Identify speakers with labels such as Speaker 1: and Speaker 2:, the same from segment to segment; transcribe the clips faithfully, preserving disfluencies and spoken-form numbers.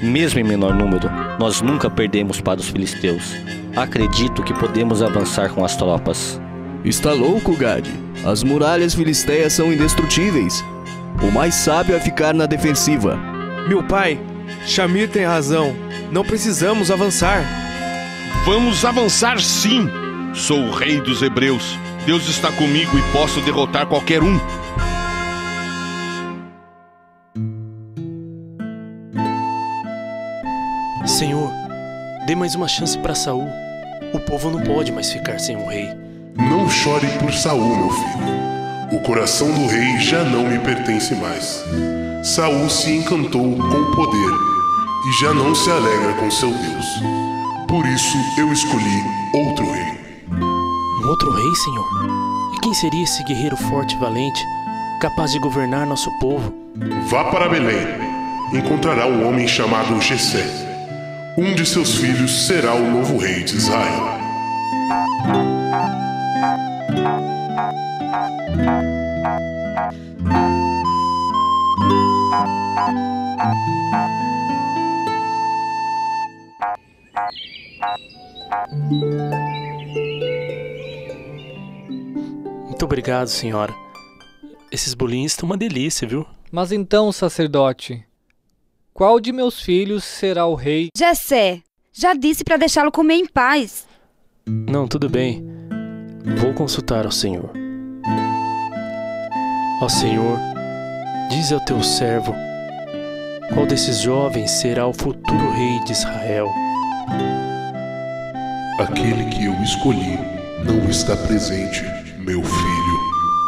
Speaker 1: Mesmo em menor número, nós nunca perdemos para os filisteus. Acredito que podemos avançar com as tropas.
Speaker 2: Está louco, Gade? As muralhas filisteias são indestrutíveis. O mais sábio é ficar na defensiva.
Speaker 3: Meu pai, Shamir tem razão. Não precisamos avançar.
Speaker 4: Vamos avançar sim! Sou o rei dos hebreus. Deus está comigo e posso derrotar qualquer um.
Speaker 5: Senhor, dê mais uma chance para Saul. O povo não pode mais ficar sem um rei.
Speaker 6: Não chore por Saul, meu filho. O coração do rei já não me pertence mais. Saul se encantou com o poder e já não se alegra com seu Deus. Por isso eu escolhi outro rei.
Speaker 5: Um outro rei, Senhor? E quem seria esse guerreiro forte e valente, capaz de governar nosso povo?
Speaker 6: Vá para Belém. Encontrará um homem chamado Jessé. Um de seus filhos será o novo rei de Israel.
Speaker 5: Muito obrigado, senhora. Esses bolinhos estão uma delícia, viu?
Speaker 7: Mas então, sacerdote, qual de meus filhos será o rei?
Speaker 8: Jessé, já disse para deixá-lo comer em paz.
Speaker 5: Não, tudo bem. Vou consultar ao Senhor. Ó Senhor, diz ao teu servo, qual desses jovens será o futuro rei de Israel?
Speaker 6: Aquele que eu escolhi não está presente, meu filho.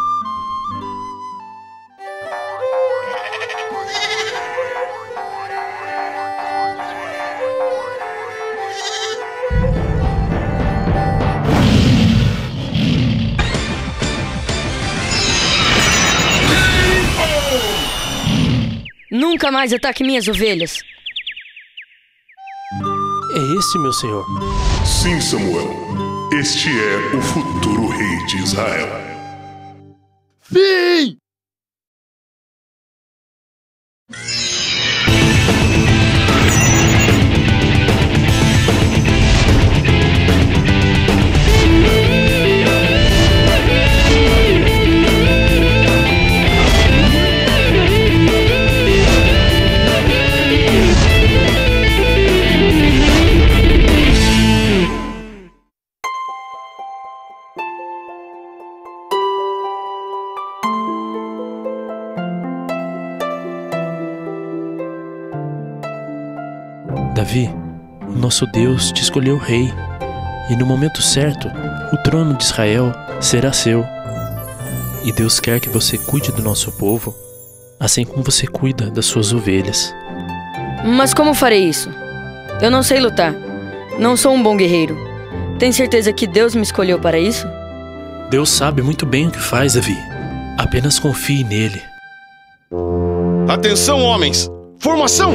Speaker 9: Nunca mais ataque minhas ovelhas.
Speaker 5: É este, meu senhor?
Speaker 6: Sim, Samuel. Este é o futuro rei de Israel.
Speaker 10: Fim!
Speaker 5: Davi, o nosso Deus te escolheu rei, e no momento certo, o trono de Israel será seu. E Deus quer que você cuide do nosso povo, assim como você cuida das suas ovelhas.
Speaker 9: Mas como farei isso? Eu não sei lutar. Não sou um bom guerreiro. Tem certeza que Deus me escolheu para isso?
Speaker 5: Deus sabe muito bem o que faz, Davi. Apenas confie nele.
Speaker 4: Atenção, homens! Formação!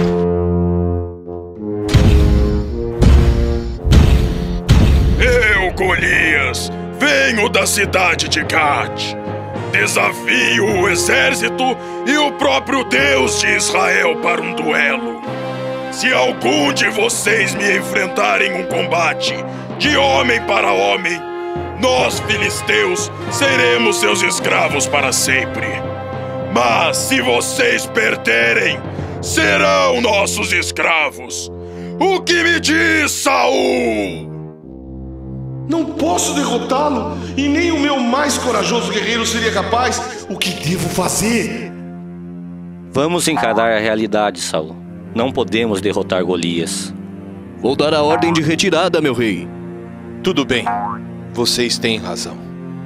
Speaker 11: Eu, Golias, venho da cidade de Gate. Desafio o exército e o próprio Deus de Israel para um duelo. Se algum de vocês me enfrentarem um combate de homem para homem, nós, filisteus, seremos seus escravos para sempre. Mas se vocês perderem, serão nossos escravos. O que me diz, Saul?
Speaker 10: Não posso derrotá-lo, e nem o meu mais corajoso guerreiro seria capaz. O que devo fazer?
Speaker 1: Vamos encarar a realidade, Saul. Não podemos derrotar Golias.
Speaker 2: Vou dar a ordem de retirada, meu rei.
Speaker 12: Tudo bem. Vocês têm razão.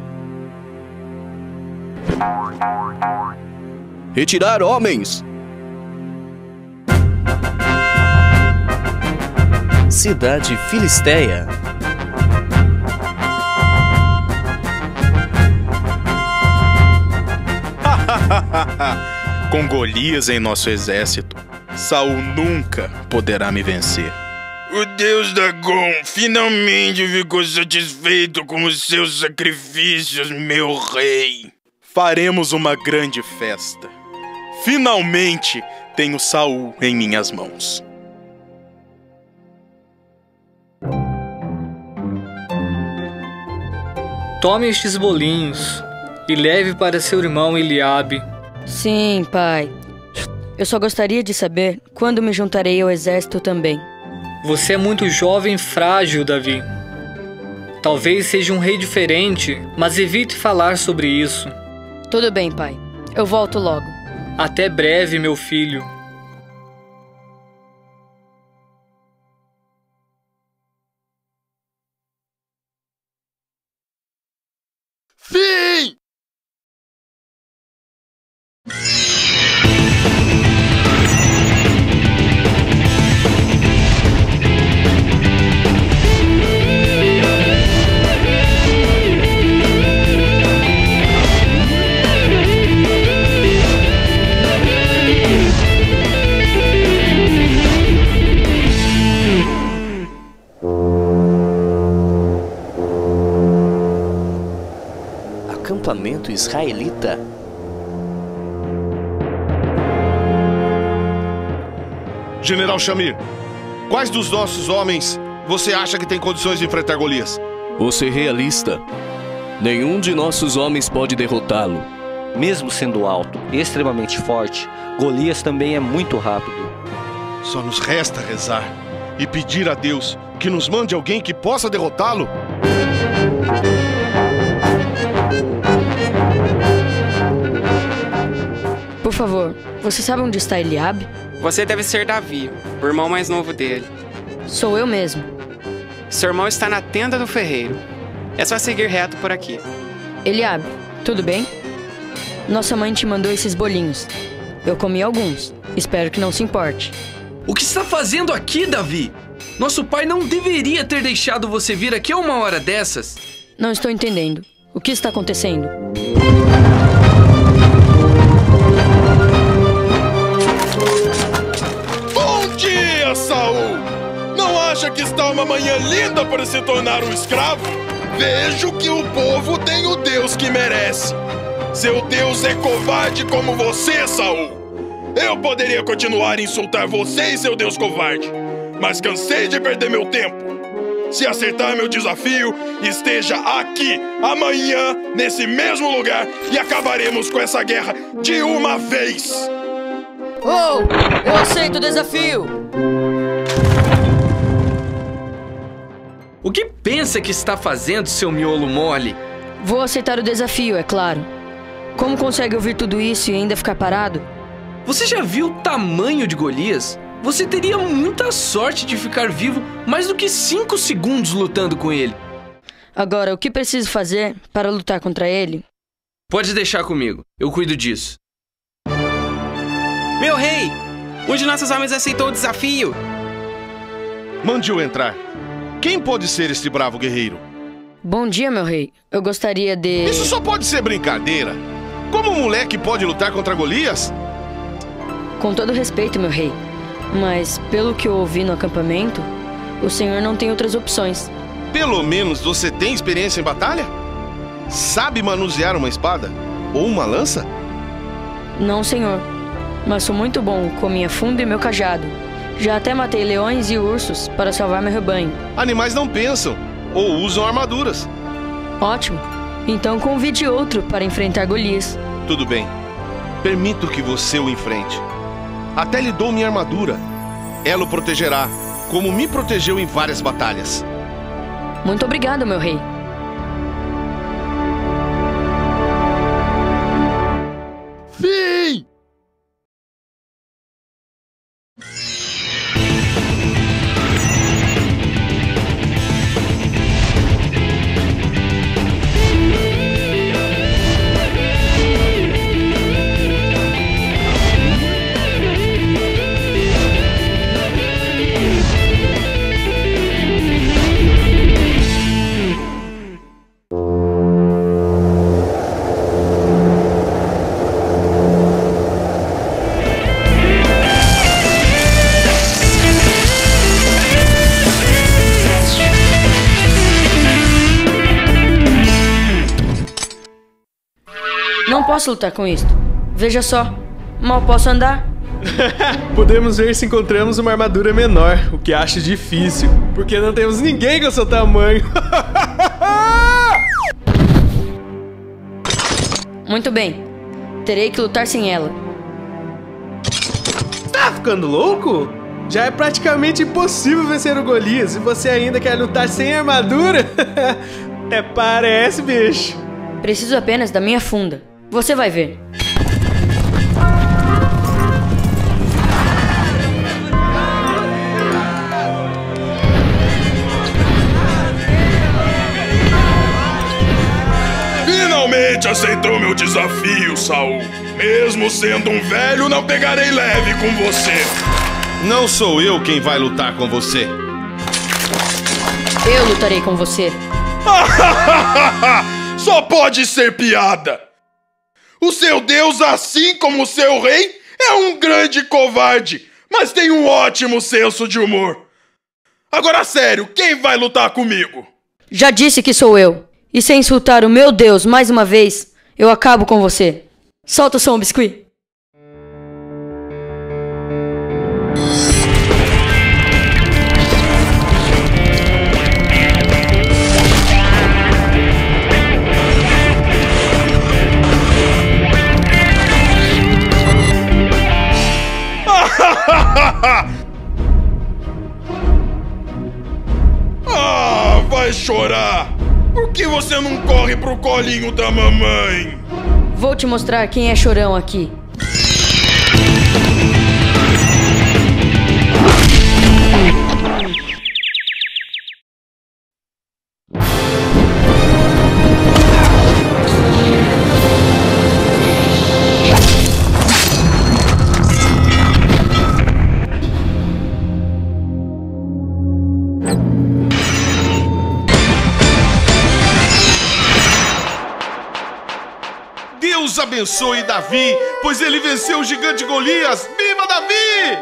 Speaker 2: Retirar, homens!
Speaker 13: Cidade Filisteia.
Speaker 12: Com Golias em nosso exército, Saul nunca poderá me vencer.
Speaker 11: O deus Dagon finalmente ficou satisfeito com os seus sacrifícios, meu rei.
Speaker 12: Faremos uma grande festa. Finalmente tenho Saul em minhas mãos.
Speaker 7: Tome estes bolinhos e leve para seu irmão Eliabe.
Speaker 9: Sim, pai. Eu só gostaria de saber quando me juntarei ao exército também.
Speaker 7: Você é muito jovem e frágil, Davi. Talvez seja um rei diferente, mas evite falar sobre isso.
Speaker 9: Tudo bem, pai. Eu volto logo.
Speaker 7: Até breve, meu filho.
Speaker 10: Fim!
Speaker 13: Acampamento israelita.
Speaker 4: General Shamir, quais dos nossos homens você acha que tem condições de enfrentar Golias?
Speaker 2: Vou ser realista. Nenhum de nossos homens pode derrotá-lo.
Speaker 1: Mesmo sendo alto e extremamente forte, Golias também é muito rápido.
Speaker 4: Só nos resta rezar e pedir a Deus que nos mande alguém que possa derrotá-lo.
Speaker 9: Por favor, você sabe onde está Eliabe?
Speaker 14: Você deve ser Davi, o irmão mais novo dele.
Speaker 9: Sou eu mesmo.
Speaker 14: Seu irmão está na tenda do ferreiro. É só seguir reto por aqui.
Speaker 9: Eliabe, tudo bem? Nossa mãe te mandou esses bolinhos. Eu comi alguns. Espero que não se importe.
Speaker 15: O que está fazendo aqui, Davi? Nosso pai não deveria ter deixado você vir aqui a uma hora dessas.
Speaker 9: Não estou entendendo. O que está acontecendo?
Speaker 11: Bom dia, Saul! Não acha que está uma manhã linda para se tornar um escravo? Vejo que o povo tem o Deus que merece. Seu Deus é covarde como você, Saul. Eu poderia continuar a insultar você e seu Deus covarde, mas cansei de perder meu tempo. Se acertar meu desafio, esteja aqui amanhã, nesse mesmo lugar, e acabaremos com essa guerra de uma vez.
Speaker 9: Oh, eu aceito o desafio.
Speaker 15: O que pensa que está fazendo, seu miolo mole?
Speaker 9: Vou aceitar o desafio, é claro. Como consegue ouvir tudo isso e ainda ficar parado?
Speaker 15: Você já viu o tamanho de Golias? Você teria muita sorte de ficar vivo mais do que cinco segundos lutando com ele.
Speaker 9: Agora, o que preciso fazer para lutar contra ele?
Speaker 15: Pode deixar comigo, eu cuido disso.
Speaker 14: Meu rei, um de nossos homens aceitou o desafio.
Speaker 4: Mande-o entrar. Quem pode ser este bravo guerreiro?
Speaker 9: Bom dia, meu rei. Eu gostaria de...
Speaker 4: Isso só pode ser brincadeira. Como um moleque pode lutar contra Golias?
Speaker 9: Com todo respeito, meu rei. Mas, pelo que eu ouvi no acampamento, o senhor não tem outras opções.
Speaker 4: Pelo menos você tem experiência em batalha? Sabe manusear uma espada? Ou uma lança?
Speaker 9: Não, senhor. Mas sou muito bom com minha funda e meu cajado. Já até matei leões e ursos para salvar meu rebanho.
Speaker 4: Animais não pensam, ou usam armaduras.
Speaker 9: Ótimo. Então convide outro para enfrentar Golias.
Speaker 4: Tudo bem. Permito que você o enfrente. Até lhe dou minha armadura. Ela o protegerá, como me protegeu em várias batalhas.
Speaker 9: Muito obrigado, meu rei.
Speaker 10: Fim!
Speaker 9: Não posso lutar com isto. Veja só, mal posso andar.
Speaker 3: Podemos ver se encontramos uma armadura menor, o que acho difícil, porque não temos ninguém com seu tamanho.
Speaker 9: Muito bem. Terei que lutar sem ela.
Speaker 3: Tá ficando louco? Já é praticamente impossível vencer o Golias e você ainda quer lutar sem armadura? Até parece, bicho.
Speaker 9: Preciso apenas da minha funda. Você vai ver.
Speaker 11: Finalmente aceitou meu desafio, Saul. Mesmo sendo um velho, não pegarei leve com você.
Speaker 4: Não sou eu quem vai lutar com você.
Speaker 9: Eu lutarei com você.
Speaker 11: Só pode ser piada. O seu Deus, assim como o seu rei, é um grande covarde, mas tem um ótimo senso de humor. Agora, sério, quem vai lutar comigo?
Speaker 9: Já disse que sou eu. E sem insultar o meu Deus mais uma vez, eu acabo com você. Solta o som, Biscuit.
Speaker 11: Ah, vai chorar! Por que você não corre pro colinho da mamãe?
Speaker 9: Vou te mostrar quem é chorão aqui.
Speaker 4: Deus abençoe Davi, pois ele venceu o gigante Golias. Viva Davi!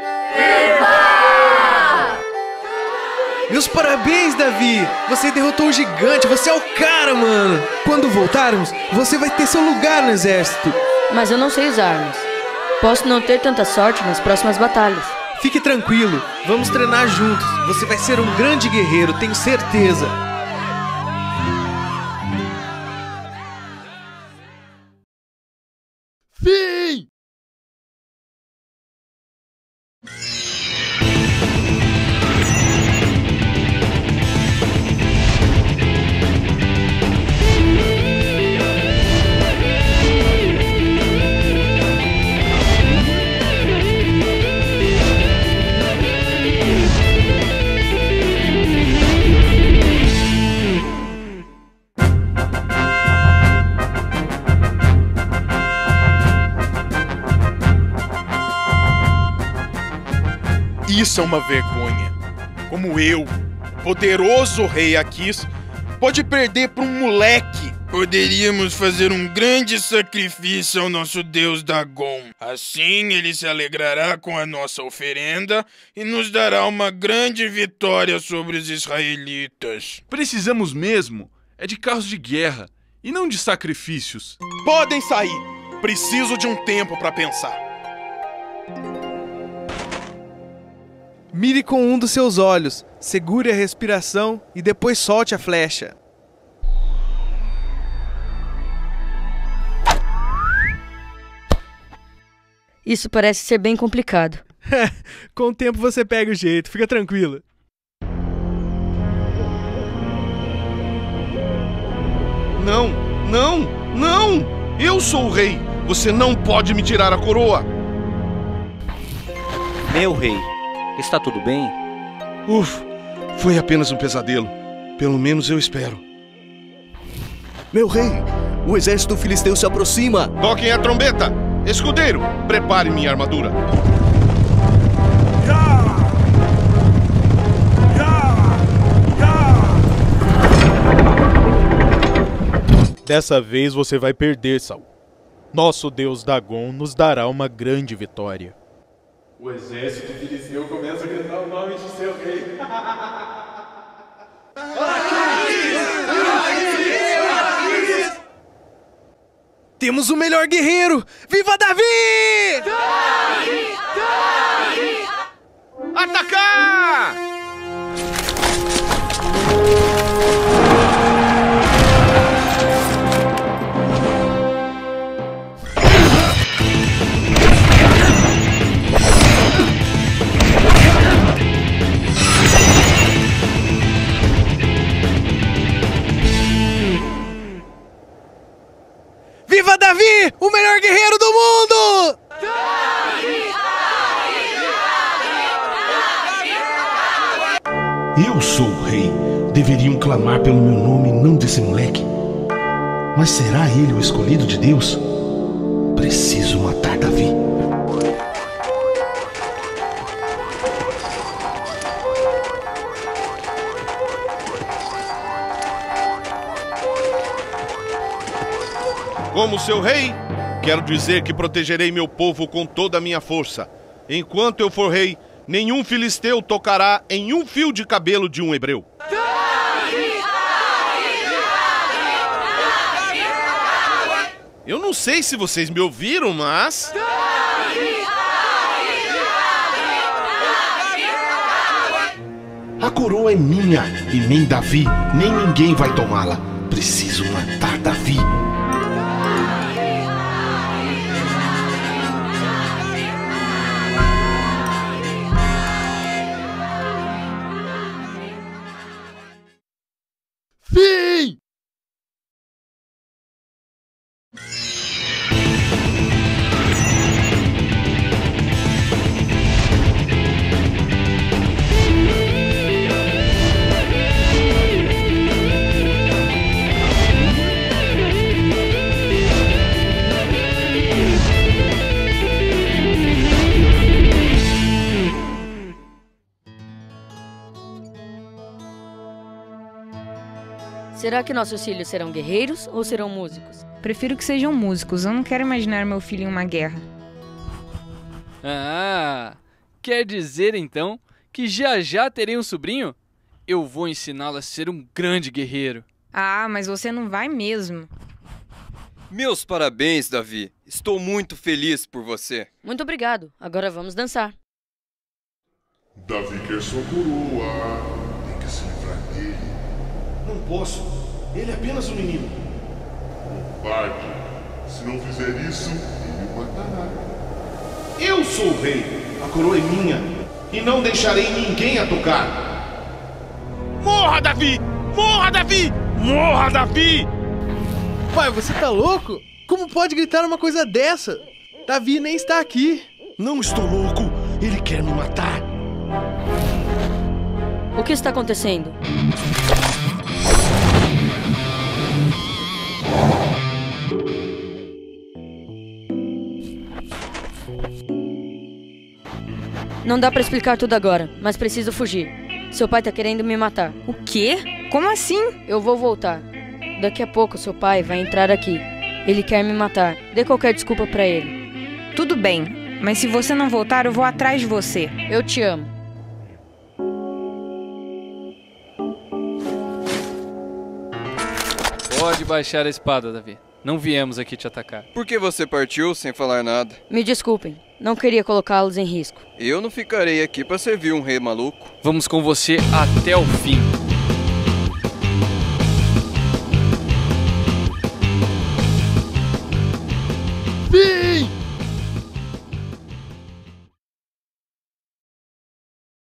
Speaker 3: Viva! Meus parabéns, Davi! Você derrotou o gigante, você é o cara, mano! Quando voltarmos, você vai ter seu lugar no exército.
Speaker 9: Mas eu não sei usar armas. Posso não ter tanta sorte nas próximas batalhas.
Speaker 3: Fique tranquilo, vamos treinar juntos. Você vai ser um grande guerreiro, tenho certeza.
Speaker 4: Fim!
Speaker 11: Isso é uma vergonha. Como eu, poderoso rei Aquis, pode perder para um moleque. Poderíamos fazer um grande sacrifício ao nosso deus Dagon. Assim ele se alegrará com a nossa oferenda e nos dará uma grande vitória sobre os israelitas.
Speaker 16: Precisamos mesmo é de carros de guerra e não de sacrifícios.
Speaker 11: Podem sair. Preciso de um tempo para pensar.
Speaker 3: Mire com um dos seus olhos, segure a respiração e depois solte a flecha.
Speaker 9: Isso parece ser bem complicado.
Speaker 3: Com o tempo você pega o jeito, fica tranquila.
Speaker 4: Não, não, não! Eu sou o rei! Você não pode me tirar a coroa!
Speaker 1: Meu rei, está tudo bem?
Speaker 4: Ufa, foi apenas um pesadelo. Pelo menos eu espero.
Speaker 2: Meu rei, o exército filisteu se aproxima.
Speaker 4: Toquem a trombeta! Escudeiro, prepare minha armadura.
Speaker 17: Dessa vez você vai perder, Saul. Nosso deus Dagon nos dará uma grande vitória.
Speaker 18: O exército filisteu começa a gritar o nome de seu rei.
Speaker 3: Temos o melhor guerreiro! Viva Davi!
Speaker 4: Davi! Davi! Atacar!
Speaker 3: Davi, o melhor guerreiro do mundo!
Speaker 10: Eu sou o rei. Deveriam clamar pelo meu nome e não desse moleque. Mas será ele o escolhido de Deus? Preciso matar Davi.
Speaker 4: Como seu rei, quero dizer que protegerei meu povo com toda a minha força. Enquanto eu for rei, nenhum filisteu tocará em um fio de cabelo de um hebreu. Eu não sei se vocês me ouviram, mas...
Speaker 10: A coroa é minha e nem Davi, nem ninguém vai tomá-la. Preciso matar Davi.
Speaker 11: Fim!
Speaker 9: Será que nossos filhos serão guerreiros ou serão músicos?
Speaker 19: Prefiro que sejam músicos, eu não quero imaginar meu filho em uma guerra.
Speaker 15: Ah, quer dizer então que já já terei um sobrinho? Eu vou ensiná-lo a ser um grande guerreiro.
Speaker 19: Ah, mas você não vai mesmo.
Speaker 20: Meus parabéns, Davi. Estou muito feliz por você.
Speaker 9: Muito obrigado. Agora vamos dançar.
Speaker 6: Davi quer sua coroa. Tem que se livrar dele.
Speaker 10: Não posso. Ele é apenas um menino.
Speaker 6: Covarde. Se não fizer isso, ele o matará.
Speaker 10: Eu sou o rei. A coroa é minha. E não deixarei ninguém a tocar.
Speaker 4: Morra, Davi! Morra, Davi! Morra, Davi!
Speaker 3: Pai, você tá louco? Como pode gritar uma coisa dessa? Davi nem está aqui.
Speaker 10: Não estou louco. Ele quer me matar.
Speaker 9: O que está acontecendo? Não dá pra explicar tudo agora, mas preciso fugir. Seu pai tá querendo me matar.
Speaker 19: O quê? Como assim?
Speaker 9: Eu vou voltar. Daqui a pouco seu pai vai entrar aqui. Ele quer me matar. Dê qualquer desculpa pra ele.
Speaker 19: Tudo bem, mas se você não voltar, eu vou atrás de você.
Speaker 9: Eu te amo.
Speaker 15: Pode baixar a espada, Davi. Não viemos aqui te atacar.
Speaker 20: Por que você partiu sem falar nada?
Speaker 9: Me desculpem. Não queria colocá-los em risco.
Speaker 20: Eu não ficarei aqui para servir um rei maluco.
Speaker 15: Vamos com você até o fim.